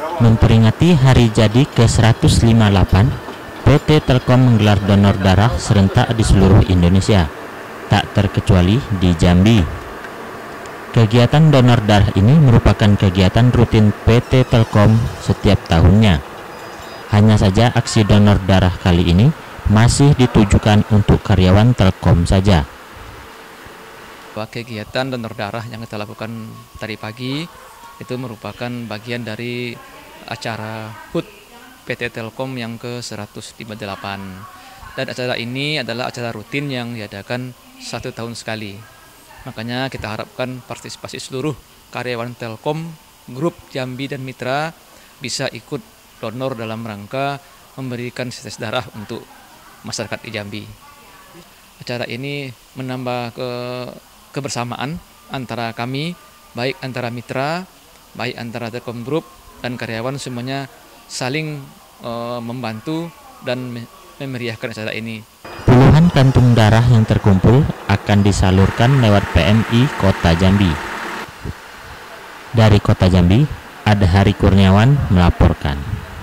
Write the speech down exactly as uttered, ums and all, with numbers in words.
Memperingati hari jadi ke seratus lima puluh delapan, P T Telkom menggelar donor darah serentak di seluruh Indonesia, tak terkecuali di Jambi. Kegiatan donor darah ini merupakan kegiatan rutin P T Telkom setiap tahunnya. Hanya saja aksi donor darah kali ini masih ditujukan untuk karyawan Telkom saja. Kegiatan donor darah yang kita lakukan tadi pagi itu merupakan bagian dari acara H U T P T Telkom yang ke seratus lima puluh delapan. Dan acara ini adalah acara rutin yang diadakan satu tahun sekali. Makanya kita harapkan partisipasi seluruh karyawan Telkom, grup Jambi dan Mitra bisa ikut donor dalam rangka memberikan tetes darah untuk masyarakat di Jambi. Acara ini menambah ke kebersamaan antara kami, baik antara mitra, baik antara Telkom Group dan karyawan, semuanya saling e, membantu dan memeriahkan acara ini. Puluhan kantung darah yang terkumpul akan disalurkan lewat P M I Kota Jambi. Dari Kota Jambi, Adhari Kurniawan melaporkan.